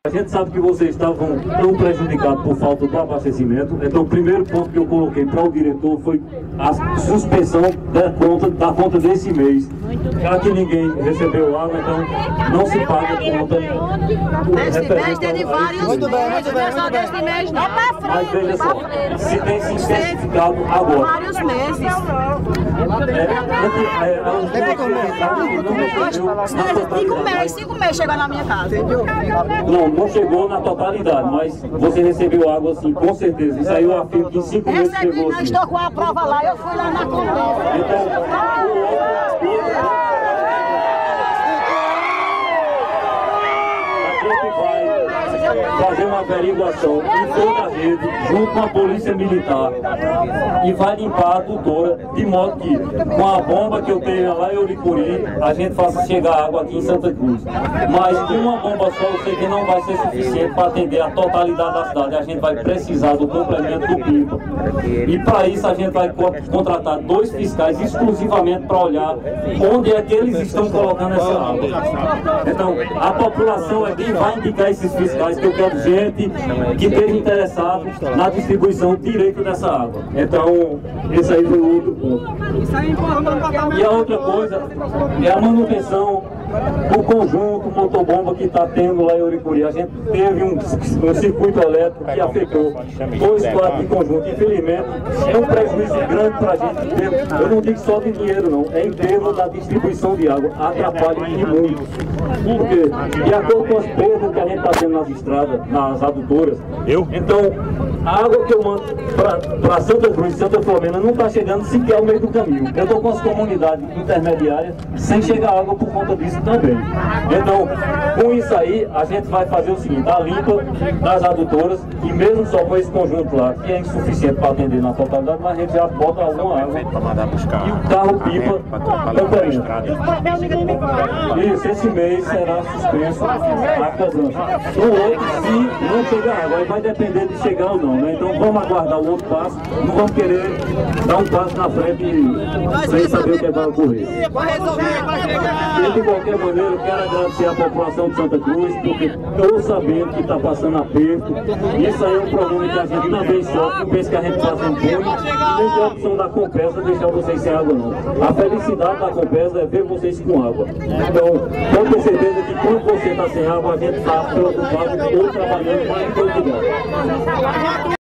A gente sabe que vocês estavam tão prejudicados por falta do abastecimento, então o primeiro ponto que eu coloquei para o diretor foi a suspensão da conta desse mês. Já que ninguém recebeu água, então não se paga a conta. Esse mês teve vários Muito bem. só desse mês não. Mas veja só, se tem se intensificado agora. Vários meses. Cinco meses chegou na minha casa. Não chegou na totalidade, mas você recebeu água assim, com certeza. Isso aí eu afirmo que em 5 meses Recebi, chegou não assim. estou com a prova lá, eu fui lá na conversa. Fazer uma averiguação em toda a rede, junto com a polícia militar, e vai limpar a adutora, de modo que, com a bomba que eu tenho lá em Uricuri, a gente faça chegar água aqui em Santa Cruz. Mas com uma bomba só, eu sei que não vai ser suficiente para atender a totalidade da cidade. A gente vai precisar do complemento do pipa. E para isso a gente vai contratar 2 fiscais exclusivamente para olhar onde é que eles estão colocando essa água. Então, a população é quem vai indicar esses fiscais, que eu quero gente que esteja interessado na distribuição direito dessa água. Então, esse aí foi o outro ponto. E a outra coisa é a manutenção do conjunto motobomba que está tendo lá em Uricuri. A gente teve um circuito elétrico que afetou 2 quadros de conjunto. Infelizmente, é um prejuízo grande para a gente. Eu não digo só de dinheiro, não. É em termos da distribuição de água. Atrapalha e muito. Porque, de acordo com as perdas que a gente está tendo nas estradas, nas adutoras, então, a água que eu mando para Santa Cruz e Santa Filomena não está chegando sequer ao meio do caminho. Eu estou com as comunidades intermediárias sem chegar água por conta disso também. Então, com isso aí, a gente vai fazer o seguinte: a limpa das adutoras, e mesmo só com esse conjunto lá, que é insuficiente para atender na totalidade, mas a gente já bota alguma água e o carro-pipa também. Isso, esse mês será suspenso a casança. O outro, se não chegar água, aí vai depender de chegar ou não, né? Então vamos aguardar o outro passo, não vamos querer dar um passo na frente sem saber o que vai ocorrer. E de qualquer maneira, eu quero agradecer à população de Santa Cruz, porque estou sabendo que está passando aperto. Isso aí é um problema que a gente também sofre, não pensa que a gente faz um punho, e nem tem a opção da Compesa deixar vocês sem água, não. A felicidade da Compesa é ver vocês com água. Então, pode ter certeza que quando você está sem água, a gente está preocupado ou trabalhando mais do que